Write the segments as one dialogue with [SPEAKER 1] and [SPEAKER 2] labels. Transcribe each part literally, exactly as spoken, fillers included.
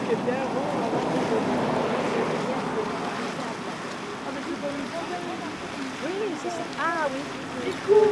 [SPEAKER 1] Oui, c'est ça. Ah oui, du coup.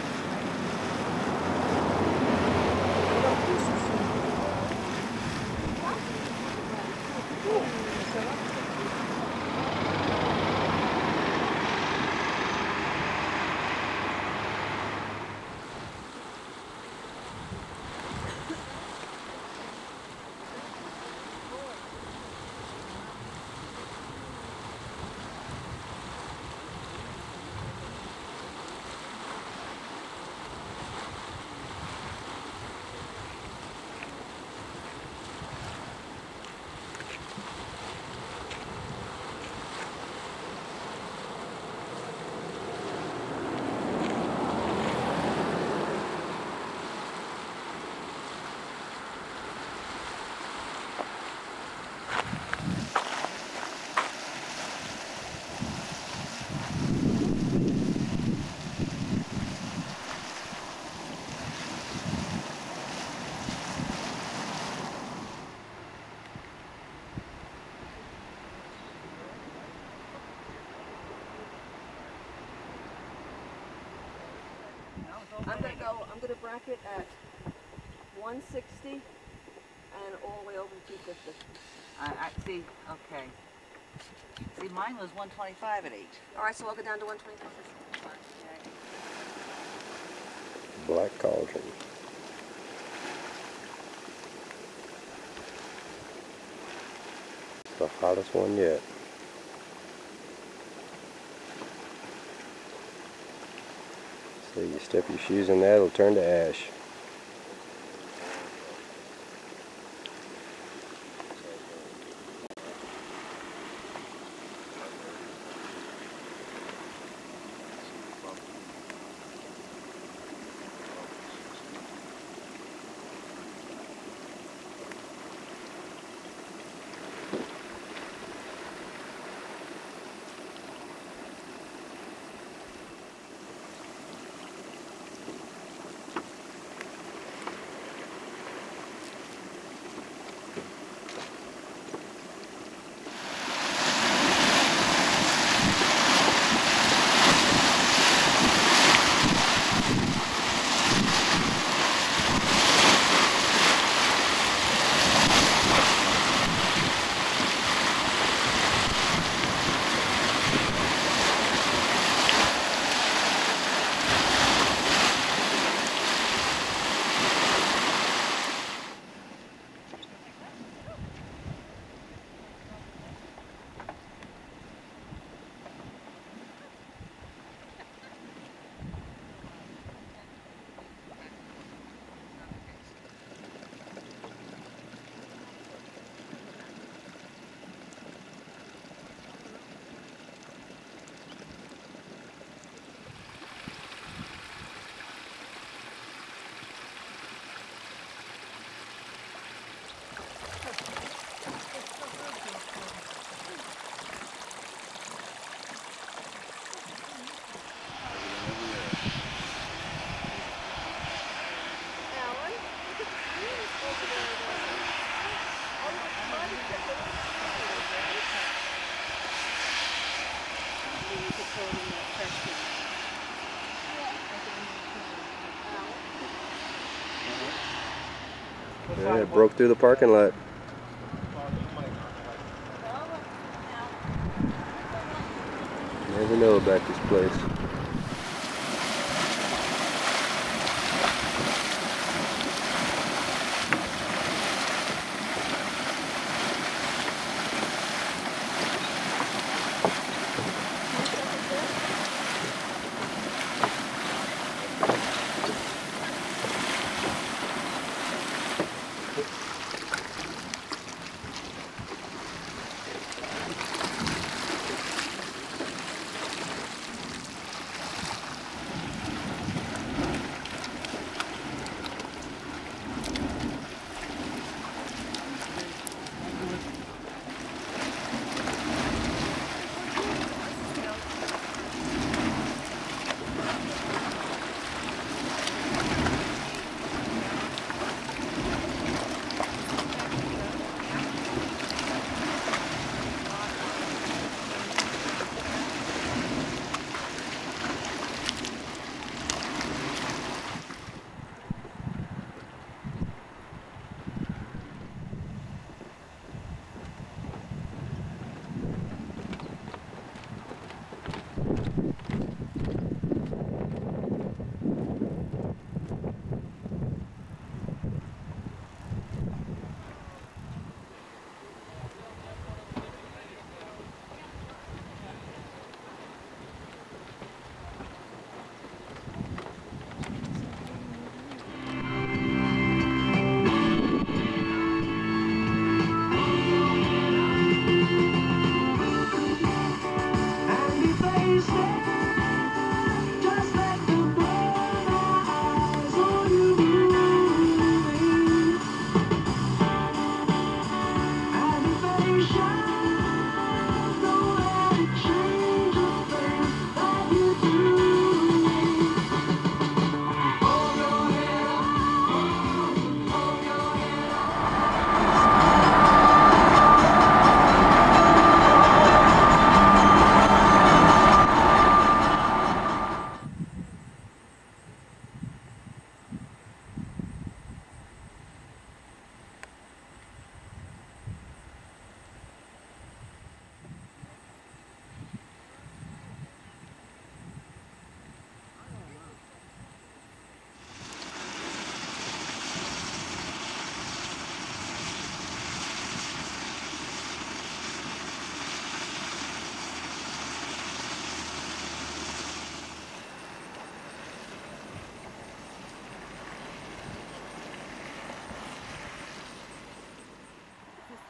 [SPEAKER 1] I'm gonna go. I'm gonna bracket at one sixty and all the way over to two fifty.
[SPEAKER 2] I, I see. Okay. See, mine was one twenty-five at eight.
[SPEAKER 1] All right, so I'll go down to one twenty-five.
[SPEAKER 3] Black cauldron. The hottest one yet. So you step your shoes in that, it'll turn to ash. Yeah, it broke through the parking lot. Never know about this place.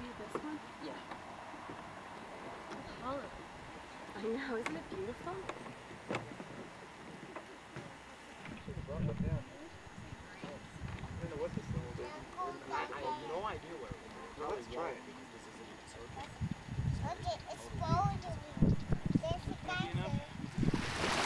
[SPEAKER 4] see this one?
[SPEAKER 2] Yeah.
[SPEAKER 4] Oh, I know, isn't it beautiful?
[SPEAKER 5] No idea where we're going. Let's try it.
[SPEAKER 6] Look, it's folding. There's a guy there.